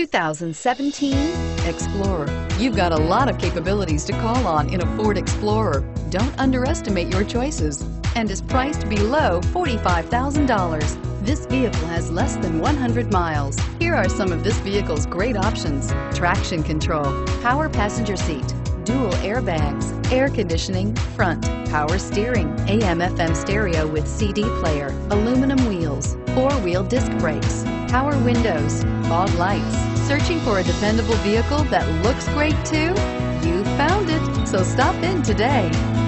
2017 Explorer. You've got a lot of capabilities to call on in a Ford Explorer. Don't underestimate your choices, and is priced below $45,000. This vehicle has less than 100 miles. Here are some of this vehicle's great options: traction control, power passenger seat, dual airbags, air conditioning, front, power steering, AM/FM stereo with CD player, aluminum wheels, four-wheel disc brakes, power windows, fog lights. Searching for a dependable vehicle that looks great too? You found it, so stop in today.